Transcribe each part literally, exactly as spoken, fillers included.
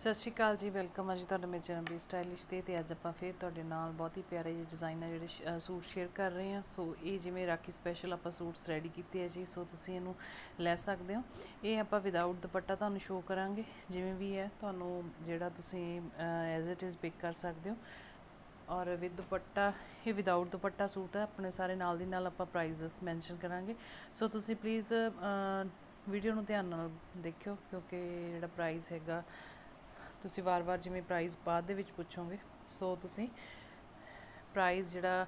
सत श्री अकाल जी, वेलकम है जी तुहाडा मेरे चैनल बी स्टाइलिश ते ते अज आपां फिर तुहाडे नाल बहुत ही प्यारे जे डिज़ाइन है जिहड़े सूट शेयर कर रहे हैं। सो ये जिवें राखी स्पैशल आपां सूट्स रेडी कीते है जी। सो तुसीं इहनूं लै सकदे हो। ये आपां विदाउट दुपट्टा तुहानूं शो करांगे, जिवें भी है तुहानूं जिहड़ा तुसीं एज इट इज़ पिक कर सकदे हो। और विद दुपट्टा ये विदाउट दुपट्टा सूट है। अपने सारे नाल दी नाल आपां प्राइजेस मैंशन करांगे। सो तुसीं प्लीज़ वीडियो नूं ध्यान नाल देखियो, क्योंकि जिहड़ा प्राइस हैगा तुसी वार वार जिवें प्राइस बाद दे विच पुछोगे। सो तुसी प्राइस जिहड़ा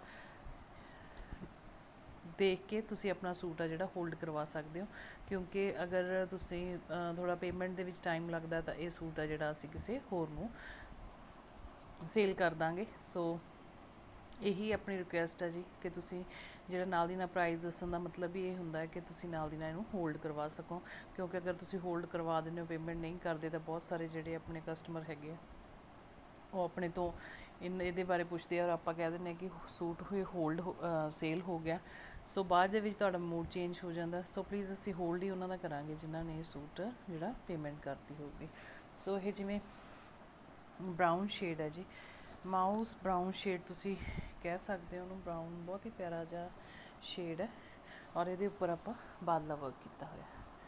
देख के तुसी अपना सूट आ जिहड़ा होल्ड करवा सकदे हो, क्योंकि अगर तुसी थोड़ा पेमेंट दे विच टाइम लगदा तां ये सूट आ जिहड़ा असीं किसी होर नूं सेल कर दांगे। सो यही अपनी रिक्वेस्ट है जी कि तुसी जिहड़ा नाल दी नाल प्राइस दस्सण दा मतलब ही ये हुंदा है कि तुसी नाल दी नाल इहनूं होल्ड करवा सको, क्योंकि अगर तुसी होल्ड करवा दिंदे हो, पेमेंट नहीं करदे, तां बहुत सारे जिहड़े अपने कस्टमर हैगे वो अपने तो इन इहदे बारे पुछदे और आपां कह दिंदे कि सूट होए होल्ड हो सेल हो गया। सो बाद दे विच तुहाडा मूड चेंज हो जांदा। सो प्लीज़ असीं होल्ड ही उन्हां दा करांगे जिन्हां ने सूट जिहड़ा पेमेंट करती होगी। सो ये जिवें ब्राउन शेड है जी, माउस ब्राउन शेड तुसी कह सकते हो उन्होंने। ब्राउन बहुत ही प्यारा जा शेड है और ये उपर आप बादला वर्क किया हुआ।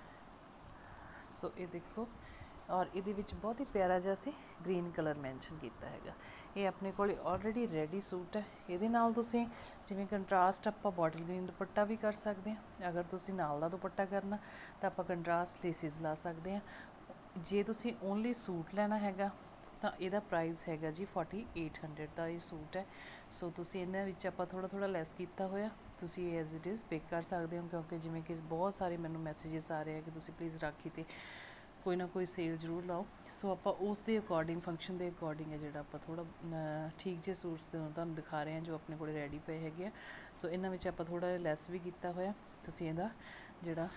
सो ये देखो, और ये बहुत ही प्यारा जा सी ग्रीन कलर मैंशन किया है। ये अपने को ऑलरेडी रेडी सूट है। ये तुसी जिवें कंट्रास्ट आप बॉटल ग्रीन दुपट्टा भी कर सकते हैं। अगर तुसी नाल दा दुपट्टा करना तो आप कंट्रास्ट लेसिस ला सकते हैं। जे तुसी ओनली सूट लेना हैगा तो यदा प्राइस हैगा जी फोर्टी एट हंड्रेड का ये सूट है। सो तुसी इन्हां विच आपां थोड़ा थोड़ा लैस किया होया, तुसी एज इट इज़ पिक कर सकते हो, क्योंकि जिवें कि बहुत सारे मैनूं मैसेजेस आ रहे हैं कि तुसी प्लीज़ राखी ते कोई ना कोई सेल जरूर लाओ। सो आपां उस दे अकॉर्डिंग फंक्शन के अकॉर्डिंग है जिहड़ा आपां थोड़ा ठीक जे सूट्स तुहानूं दिखा रहे हैं जो अपने कोल रेडी पे हैगे। सो इन्हां विच आपां थोड़ा लैस भी किया होया, तुसी इहदा जिहड़ा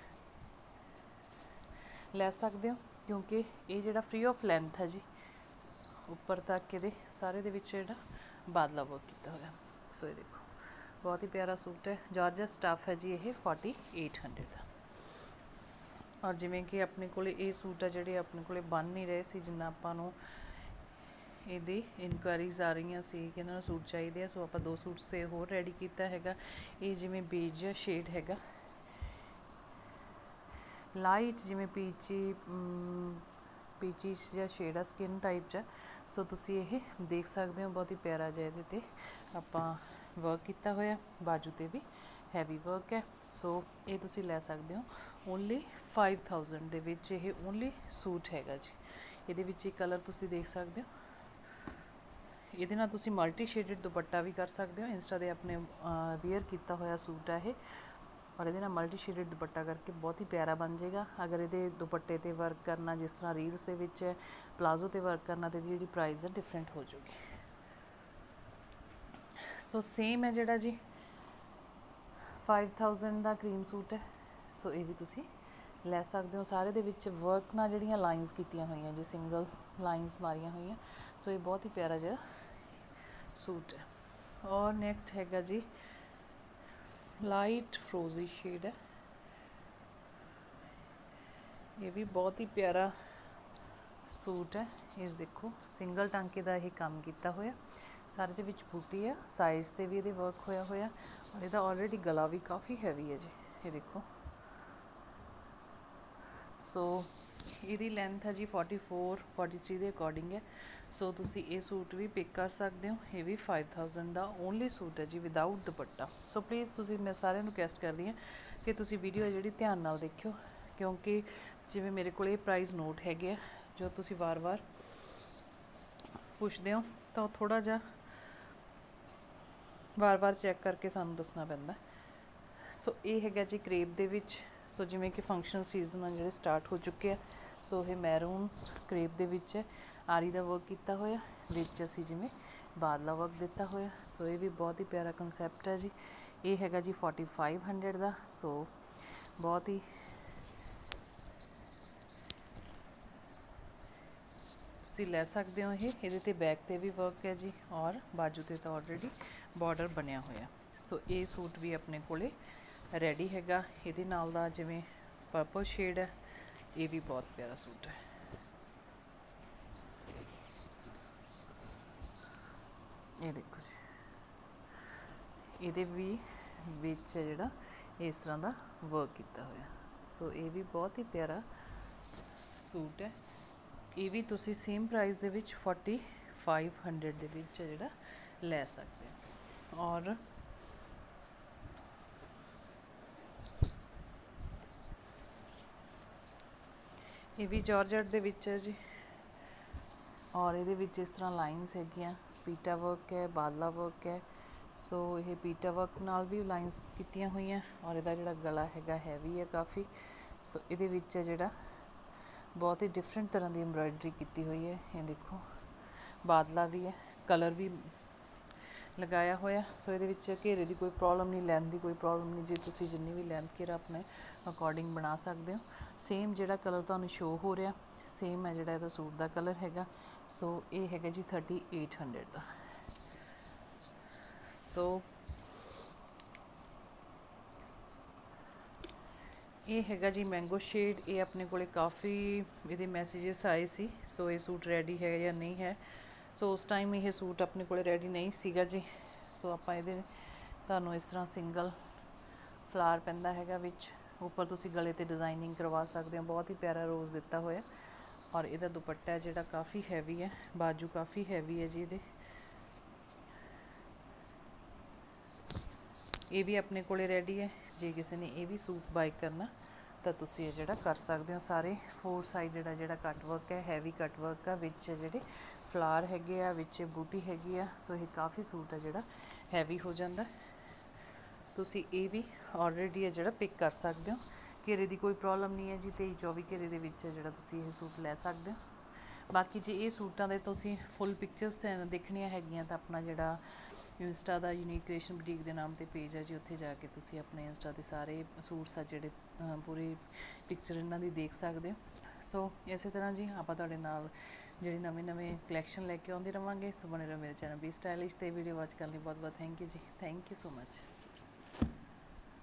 लै सकते हो, क्योंकि ये जिहड़ा फ्री ऑफ लेंथ है जी, उपर तक ये सारे दे विच जिहड़ा बादला वर्क किया हुआ। सो ये देखो बहुत ही प्यारा सूट है। जॉर्जेट स्टफ है जी, ये फोर्टी एट हंड्रेड का। और जिमें कि अपने को ये सूट है जिहड़े अपने को बन नहीं रहे सी, जिन्ना आपां नूं इहदी इनकुआरीज आ रही सी कि इन्हां नूं सूट चाहिए। सो आपां दो सूट से होर रेडी किया हैगा। ये जिमें बेज शेड हैगा, लाइट जिमें पीची पीची या शेड आ स्किन टाइप च। सो तुसी ये देख सकते हो, बहुत ही प्यारा जिहा इहदे ते आपां वर्क किया होया। बाजू ते भी हैवी वर्क है। सो ये तुसी लै सकते हो ओनली फाइव थाउजेंड दे विच। ये ओनली सूट हैगा जी। ये विच कलर तुसी देख सकते हो। ये नाल तुसी मल्टी शेडिड दुपट्टा भी कर सकते हो। इंस्टा दे अपने वेयर किया होया सूट है ये, और ये मल्टी शेडेड दुपट्टा करके बहुत ही प्यारा बन जाएगा। अगर ये दुपट्टे ते वर्क करना जिस तरह रील्स दे विच प्लाजो ते वर्क करना, तो जी प्राइस है डिफरेंट हो जाएगी। सो सेम है जिहड़ा जी फाइव थाउजेंड का क्रीम सूट है। सो ये भी तुसी लै सकते हो। सारे दे विच वर्क ना जिहड़ियां लाइन्स कीतियां होईयां जी, सिंगल लाइन्स मारियां होईयां। सो ये बहुत ही प्यारा जिहा सूट है। और नैक्सट हैगा जी लाइट फ्रोजी शेड है। ये भी बहुत ही प्यारा सूट है। इस देखो सिंगल टांके का यह काम किया होया, सारे दे विच बूटी है, साइज से भी ये वर्क होया होया, और यदा ऑलरेडी गला भी काफ़ी हैवी है जी। ये देखो, सो यदी लेंथ है जी फोर्टी फोर फोर्टी थ्री के अकॉर्डिंग है। सो तुसी ये सूट भी पिक कर सकते हो। ये भी फाइव थाउजेंड का ओनली सूट है जी विदाउट दुपट्टा। सो प्लीज़ तुसी मैं सारे रिक्वेस्ट कर रही हूँ कि तुसी वीडियो जी ध्यान नाल देखियो, क्योंकि जिवें मेरे को ये प्राइस नोट है जो तुसी वार वार पुछदे हो, तो थोड़ा जा वार वार चैक करके सानू दसना पैंदा। सो ये है जी क्रेप दे विच। सो जिमें कि फंक्शन सीजन जो स्टार्ट हो चुके हैं। सो ये मैरून क्रेप दे विच है, आरी का वर्क किया होया, विच असी जिमें बादला वर्क दिता होया। सो ये भी बहुत ही प्यारा कंसैप्ट है जी। ये है जी फोर्टी फाइव हंड्रेड का। सो बहुत ही तुसी लै सकते हो। ये ये बैक ते भी वर्क है जी, और बाजू ते तो ऑलरेडी बॉर्डर बनया होया। सो ये सूट भी अपने कोले रेडी हैगा। ये नाल दा जिवें पर्पल शेड है, ये भी बहुत प्यारा सूट है। ਇਹਦੇ ਵੀ ਵਿੱਚ ਜਿਹੜਾ ਇਸ ਤਰ੍ਹਾਂ ਦਾ ਵਰਕ ਕੀਤਾ ਹੋਇਆ। ਸੋ ਇਹ ਵੀ ਬਹੁਤ ਹੀ ਪਿਆਰਾ ਸੂਟ ਹੈ। ਇਹ ਵੀ ਤੁਸੀਂ ਸੇਮ ਪ੍ਰਾਈਸ ਦੇ ਵਿੱਚ ਫੋਰਟੀ ਫਾਈਵ ਹੰਡਰਡ ਦੇ ਵਿੱਚ ਜਿਹੜਾ ਲੈ ਸਕਦੇ ਹੋ। ਔਰ ਇਹ ਵੀ ਜਾਰਜਟ ਦੇ ਵਿੱਚ ਹੈ ਜੀ, ਔਰ ਇਹਦੇ ਵਿੱਚ ਇਸ ਤਰ੍ਹਾਂ ਲਾਈਨਸ ਹੈਗੀਆਂ, ਪੀਟਾ ਵਰਕ ਹੈ, ਬਾਦਲਾ ਵਰਕ ਹੈ। ਸੋ ਇਹ ਪੀਟਾ ਵਰਕ ਨਾਲ ਵੀ ਲਾਈਨਸ ਕੀਤੀਆਂ ਹੋਈਆਂ, ਔਰ ਇਹਦਾ ਜਿਹੜਾ ਗਲਾ ਹੈਗਾ ਹੈਵੀ ਹੈ ਕਾਫੀ। ਸੋ ਇਹਦੇ ਵਿੱਚ ਜਿਹੜਾ ਬਹੁਤ ਹੀ ਡਿਫਰੈਂਟ ਤਰ੍ਹਾਂ ਦੀ ਐਮਬਰਾਇਡਰੀ ਕੀਤੀ ਹੋਈ ਹੈ। ਇਹ ਦੇਖੋ ਬਾਦਲਾ ਵੀ ਹੈ, ਕਲਰ ਵੀ ਲਗਾਇਆ ਹੋਇਆ। ਸੋ ਇਹਦੇ ਵਿੱਚ ਘੇਰੇ ਦੀ ਕੋਈ ਪ੍ਰੋਬਲਮ ਨਹੀਂ, ਲੈਂਥ ਦੀ ਕੋਈ ਪ੍ਰੋਬਲਮ ਨਹੀਂ ਜੀ, ਤੁਸੀਂ ਜਿੰਨੀ ਵੀ ਲੈਂਥ ਘੇਰਾ ਆਪਣੇ ਅਕੋਰਡਿੰਗ ਬਣਾ ਸਕਦੇ ਹੋ। ਸੇਮ ਜਿਹੜਾ ਕਲਰ ਤੁਹਾਨੂੰ ਸ਼ੋ ਹੋ ਰਿਹਾ ਸੇਮ ਹੈ ਜਿਹੜਾ ਇਹਦਾ ਸੂਟ ਦਾ ਕਲਰ ਹੈਗਾ। ਸੋ ਇਹ ਹੈਗਾ ਜੀ ਥਰਟੀ ਏਟ ਹੰਡਰਡ ਦਾ। ਸੋ ਇਹ ਹੈਗਾ ਜੀ ਮੈਂਗੋ ਸ਼ੇਡ। ਇਹ ਆਪਣੇ ਕੋਲੇ ਕਾਫੀ ਇਹਦੇ ਮੈਸੇजेस ਆਏ ਸੀ। ਸੋ ਇਹ ਸੂਟ ਰੈਡੀ ਹੈ ਜਾਂ ਨਹੀਂ ਹੈ। ਸੋ ਉਸ ਟਾਈਮ ਇਹ ਸੂਟ ਆਪਣੇ ਕੋਲੇ ਰੈਡੀ ਨਹੀਂ ਸੀਗਾ ਜੀ। ਸੋ ਆਪਾਂ ਇਹਦੇ ਤੁਹਾਨੂੰ ਇਸ ਤਰ੍ਹਾਂ ਸਿੰਗਲ ਫਲਾਰ ਪੈਂਦਾ ਹੈਗਾ ਵਿੱਚ, ਉੱਪਰ ਤੁਸੀਂ ਗਲੇ ਤੇ ਡਿਜ਼ਾਈਨਿੰਗ ਕਰਵਾ ਸਕਦੇ ਹੋ। ਬਹੁਤ ਹੀ ਪਿਆਰਾ ਰੋਜ਼ ਦਿੱਤਾ ਹੋਇਆ, ਔਰ ਇਹਦਾ ਦੁਪੱਟਾ ਜਿਹੜਾ ਕਾਫੀ ਹੈਵੀ ਹੈ, ਬਾਜੂ ਕਾਫੀ ਹੈਵੀ ਹੈ ਜੀ ਇਹਦੇ। ਇਹ ਵੀ ਆਪਣੇ ਕੋਲੇ ਰੈਡੀ ਹੈ। ਜੇ ਕਿਸੇ ਨੇ ਇਹ ਵੀ ਸੂਟ ਬਾਈ ਕਰਨਾ ਤਾਂ ਤੁਸੀਂ ਇਹ ਜਿਹੜਾ ਕਰ ਸਕਦੇ ਹੋ। ਸਾਰੇ ਫੋਰ ਸਾਈਡ ਜਿਹੜਾ ਜਿਹੜਾ ਕੱਟ ਵਰਕ ਹੈ, ਹੈਵੀ ਕੱਟ ਵਰਕ ਆ, ਵਿੱਚ ਜਿਹੜੇ ਫਲਾਰ ਹੈਗੇ ਆ, ਵਿੱਚ ਬੂਟੀ ਹੈਗੀ ਆ। ਸੋ ਇਹ ਕਾਫੀ ਸੂਟ ਹੈ ਜਿਹੜਾ ਹੈਵੀ ਹੋ ਜਾਂਦਾ। ਤੁਸੀਂ ਇਹ ਵੀ ਆਲਰੇਡੀ ਹੈ ਜਿਹੜਾ ਪਿਕ ਕਰ ਸਕਦੇ ਹੋ। ਘੇਰੇ ਦੀ ਕੋਈ ਪ੍ਰੋਬਲਮ ਨਹੀਂ ਹੈ ਜੀ, ਤੇਈ ਚੌਵੀ ਘੇਰੇ ਦੇ ਵਿੱਚ ਜਿਹੜਾ ਤੁਸੀਂ ਇਹ ਸੂਟ ਲੈ ਸਕਦੇ ਹੋ। ਬਾਕੀ ਜੇ ਇਹ ਸੂਟਾਂ ਦੇ ਤੁਸੀਂ ਫੁੱਲ ਪਿਕਚਰਸ ਦੇਖਣੀਆਂ ਹੈਗੀਆਂ ਤਾਂ ਆਪਣਾ ਜਿਹੜਾ ਇੰਸਟਾ ਦਾ ਯੂਨੀਕ ਕ੍ਰੀਏਸ਼ਨ ਬੁਟੀਕ ਦੇ ਨਾਮ ਤੇ ਪੇਜ ਹੈ ਜੀ, ਉੱਥੇ ਜਾ ਕੇ ਤੁਸੀਂ ਆਪਣੇ ਇੰਸਟਾ 'ਤੇ ਸਾਰੇ ਸੂਟਸ ਆ ਜਿਹੜੇ ਪੂਰੀ ਪਿਕਚਰ ਇਹਨਾਂ ਦੀ ਦੇਖ ਸਕਦੇ ਹੋ। ਸੋ ਇਸੇ ਤਰ੍ਹਾਂ ਜੀ ਆਪਾਂ ਤੁਹਾਡੇ ਨਾਲ ਜਿਹੜੀ ਨਵੇਂ ਨਵੇਂ ਕਲੈਕਸ਼ਨ ਲੈ ਕੇ ਆਉਂਦੇ ਰਵਾਂਗੇ। ਸੋ ਬਣੇ ਰਹੋ ਮੇਰੇ ਚੈਨਲ ਬੀ ਸਟਾਈਲਿਸ਼ 'ਤੇ। ਵੀਡੀਓ ਵਾਚ ਕਰਨ ਲਈ ਬਹੁਤ ਬਹੁਤ ਥੈਂਕ ਯੂ ਜੀ। Thank you so much.